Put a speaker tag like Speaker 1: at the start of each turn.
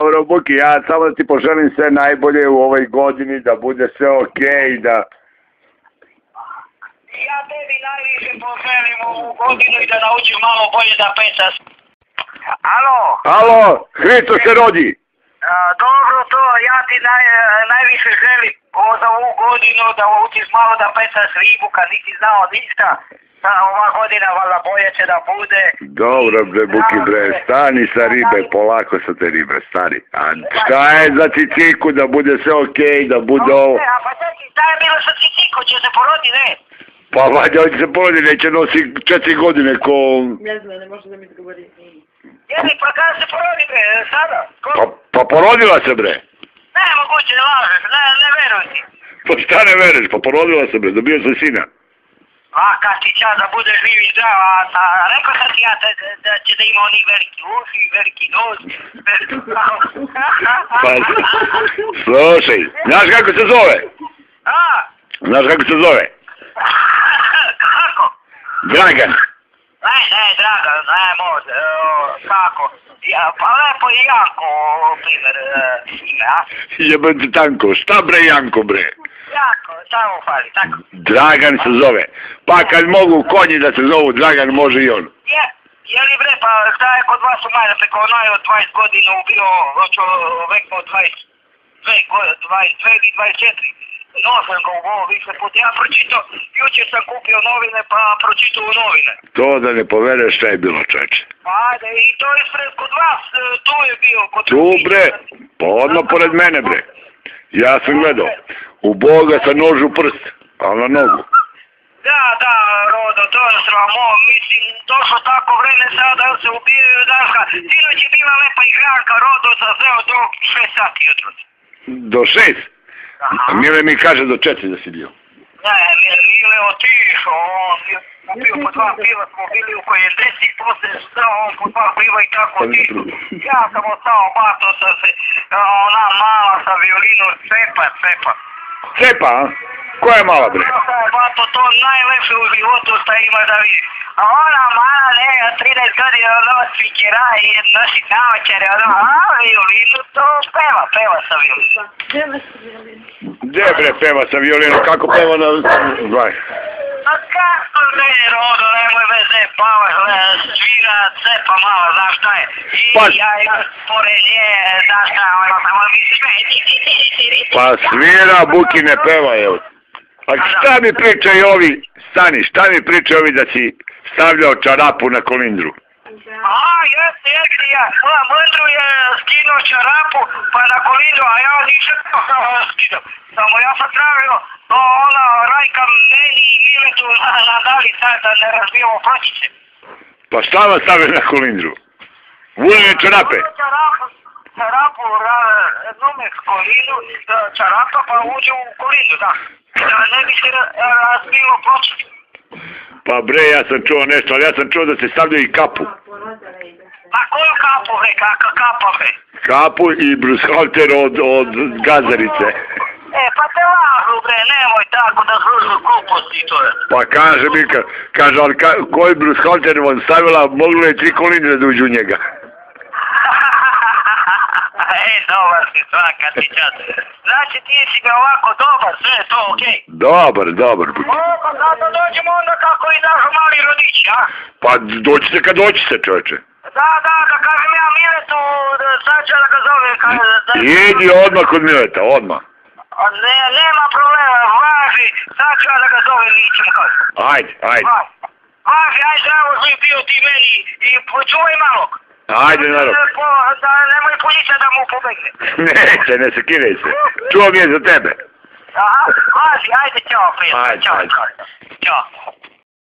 Speaker 1: Dobro, Buki, ja samo da ti poželim sve najbolje u ovoj godini, da bude sve okej, da...
Speaker 2: Ja tebi najviše poželim ovu godinu i da naučiš malo bolje da pecaš. Alo?
Speaker 1: Alo, Hristo se rodi.
Speaker 2: Dobro to, ja ti najviše želim za ovu godinu da učiš malo da pecaš ribu kad nisi znao ništa. Ova godina valjda bolje će da bude.
Speaker 1: Dobro bre, Buki bre, stani sa ribe, polako sa te ribe, stani. A šta je za Ciciku, da bude sve okej, da bude ovo...
Speaker 2: A pa šta je bilo sa Ciciku, će se porodi, ne?
Speaker 1: Pa valjda hoće se porodi, neće nosi 4 godine ko...
Speaker 3: Ne znam, ne može da mi odgovori.
Speaker 2: Jeli, pa kada se porodi bre, sada?
Speaker 1: Pa porodila se bre.
Speaker 2: Ne, moguće, ne lažeš, ne veruj ti.
Speaker 1: Pa šta ne veruješ, pa porodila se bre, dobio sam sina.
Speaker 2: A kad ti čas da budeš živ i zdrav, a rekao sam ti ja da će da ima oni veliki uši, veliki nos, veliki glavu.
Speaker 1: Pa, slušaj, znaš kako se zove?
Speaker 2: A?
Speaker 1: Znaš kako se zove?
Speaker 2: Kako?
Speaker 1: Dragan.
Speaker 2: Ne, Dragan, ne može, kako? Pa lepo je Janko, primjer, ime, a?
Speaker 1: Jebem ti Tanko, šta bre Janko bre?
Speaker 2: Janko, samo fali, tako.
Speaker 1: Dragan se zove. Pa kad mogu konji da se zovu Dragan, može i on.
Speaker 2: Jeli bre, pa šta je kod vas u Majda, preko onaj od 20 godina ubio čovek od 22 ili 24. Nosam ga u ovo više put. Ja pročitao, jučer sam kupio novine, pa pročitao u novine.
Speaker 1: To da ne povereš šta je bilo, čeče.
Speaker 2: Ajde, i to ispred kod vas, tu je bio.
Speaker 1: Tu bre, pa odmah pored mene bre. Ja sam gledao. U Boga sa nož u prst, ali na nogu.
Speaker 2: Da, Rodo, to je sramo, mislim, došlo tako vreme sada da se ubijaju daška. Sinoć je bila lepa igranka, Rodo, sa zeo do 6 sati jutro.
Speaker 1: Do 6? A Mile mi kaže do 4 da si bio.
Speaker 2: Ne, Mile otišao, on bio po 2 piva, smo bili u kojem 10, posle stao on po 2 piva i tako otišao. Ja sam ostao, bato sam se, ona mala sa violinom, cepa.
Speaker 1: Cepa, a? Koja je mala bre?
Speaker 2: Bato, to najlepše u životu šta ima da vidi. A ona mala, ne, 13 godina, ono, sviđera i nosi naočare, ono, a violinu, to peva sa violinom.
Speaker 3: Peva sa violinom.
Speaker 1: Gdje bre peva sa violinom, kako peva na... Vaj.
Speaker 2: A kako ne, Rodo, nemoj me zepavaš, svira, cepa malo, znaš šta je. I ja još pored nje, znaš šta, ono, samo mi smeti.
Speaker 1: Pa svira, Buki ne peva, evo. A šta mi pričaju ovi, stani, šta mi pričaju ovi da si stavljao čarapu na kolindru?
Speaker 2: A, jeste, ja. Mundru je skinuo čarapu, pa na kolindru, a ja nisam skinuo. Samo ja sam tražio, ona Rajka meni i Miletu nadali sad da ne razbijemo pločice.
Speaker 1: Pa šta vam stavio na kolindru? Uljene čarape?
Speaker 2: Čarapu, nume kolindru, čarapa pa uđe u kolindru, da. Da ne bi se razbilo pločice.
Speaker 1: Pa bre, ja sam čuo nešto, ali ja sam čuo da se stavljaju i kapu.
Speaker 2: Ma koju kapu, bre, kakva kapa, bre?
Speaker 1: Kapu i brushalter od gazarice.
Speaker 2: Pa te lažu, bre, nemoj tako da služu gluposti to je.
Speaker 1: Pa kaže mi, kaže, ali koji brushalter vam stavila, moglo je 3 kolindre da uđu u njega.
Speaker 2: Dobar si svaka ti čas. Znači ti si ga ovako dobar, sve je to okej?
Speaker 1: Dobar.
Speaker 2: Pa zato dođemo onda kako i našu mali rodići, a? Pa
Speaker 1: doći se kad doći se, čovječe.
Speaker 2: Da kažem ja Miletu, sad ću da ga zove.
Speaker 1: Idi odmah kod Mileta, odmah.
Speaker 2: Nema problema, važi, sad ću da ga zove ličem kaži.
Speaker 1: Ajde.
Speaker 2: Važi, ajde, zdravo živ bio ti meni i počuvaj malo.
Speaker 1: Ajde, naravno.
Speaker 2: Da nemoj policija da mu pobegne.
Speaker 1: Neće, ne sekiraj se. Čuo mi je za tebe.
Speaker 2: Aha, važi, ajde, čao, prijatelj. Ćao.